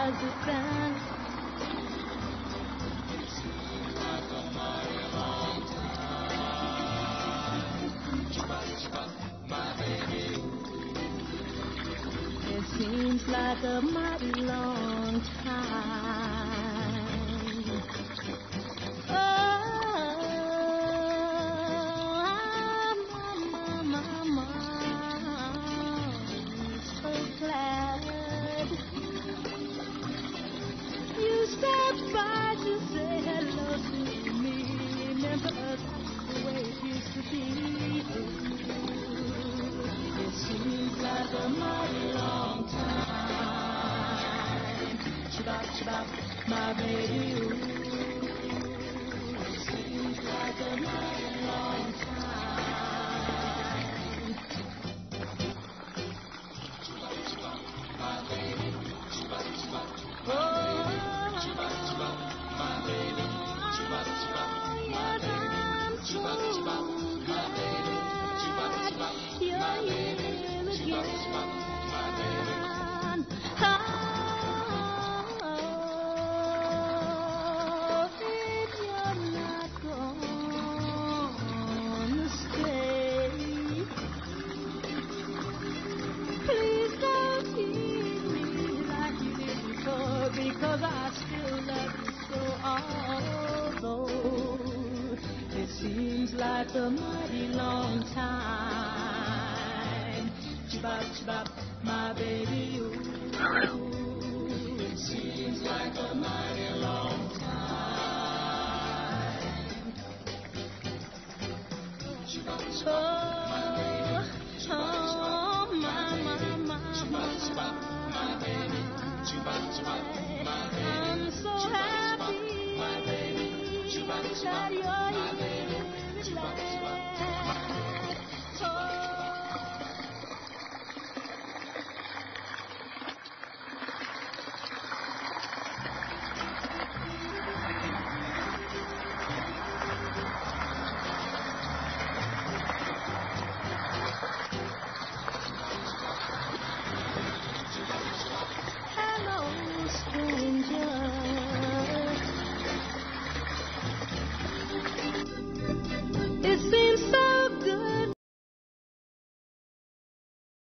does it sound? It seems like a mighty long time. Oh, I'm so glad you stopped by to say hello to me. Remember, that's the way it used to be. It seems like a mighty long time. Shabbat, shabbat, my baby. Ooh. It seems like a mighty long time. Shabbat, shabbat, my baby. Shabbat, shabbat, my baby. Shabbat, shabbat, my baby. Shabbat, shabbat, my baby. Shabbat, shabbat, my baby. Shabbat, shabbat, my baby. Shabbat, shabbat, my baby. Oh, if you're not gonna stay, please don't keep me like you did before, because I still love you so. Although it seems like a mighty long time. Chibop, chibop, my baby. Ooh. It seems like a mighty long time. Chibop, chibop, my baby. Chibop, chibop, my baby. Chibop, chibop, my baby. Chibop, chibop, my baby. I'm so happy that you're here. Chibop, chibop, my baby. Hello, stranger. It